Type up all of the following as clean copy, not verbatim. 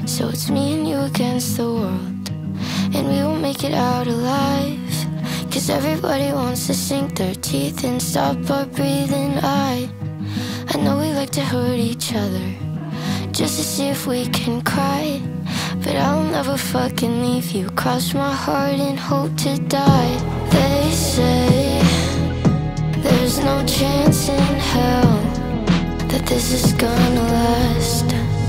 So it's me and you against the world, and we won't make it out alive. Cause everybody wants to sink their teeth and stop our breathing. I know we like to hurt each other just to see if we can cry, but I'll never fucking leave you. Cross my heart and hope to die. They say there's no chance in hell that this is gonna last,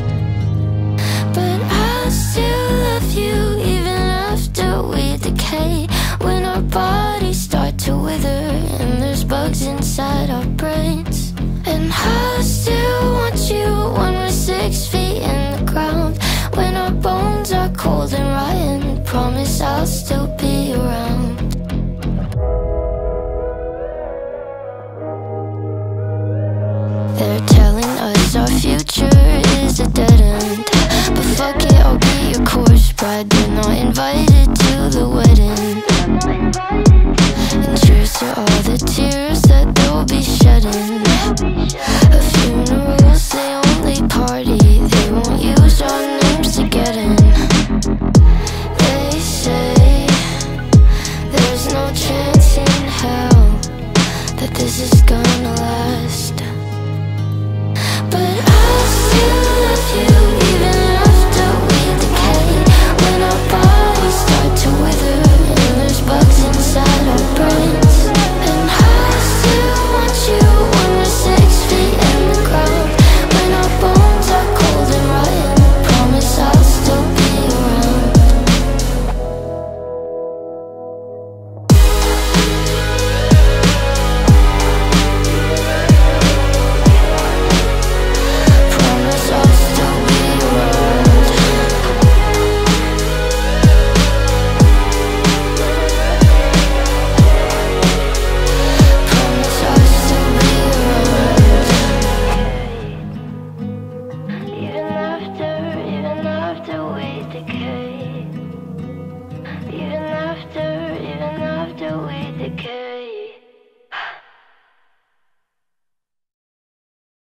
but I'll still love you even after we decay. When our bodies start to wither and there's bugs inside our brains, and I still want you when we're 6 feet in the ground. When our bones are cold and rotten, promise I'll still be around. They're telling us our future is a dead end, but fuck it, I'll be your corpse bride. You're not invited to the wedding, and cheers to all the tears that they'll be shedding. A funeral's the only part